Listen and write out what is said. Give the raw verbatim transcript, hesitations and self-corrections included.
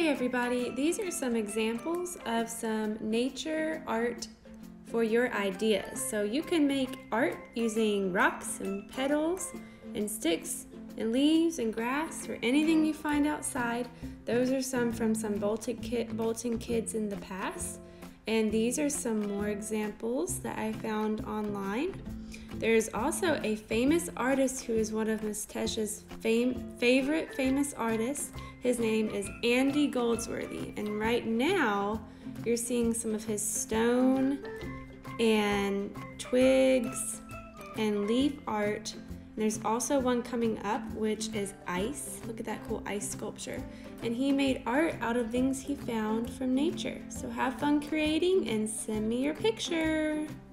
Hey everybody, these are some examples of some nature art for your ideas. So you can make art using rocks and petals and sticks and leaves and grass or anything you find outside. Those are some from some Bolton, kid, Bolton kids in the past. And these are some more examples that I found online. There's also a famous artist who is one of Miss Tesha's fame, favorite famous artists. His name is Andy Goldsworthy, and right now you're seeing some of his stone and twigs and leaf art. And there's also one coming up which is ice. Look at that cool ice sculpture. And he made art out of things he found from nature. So have fun creating and send me your picture.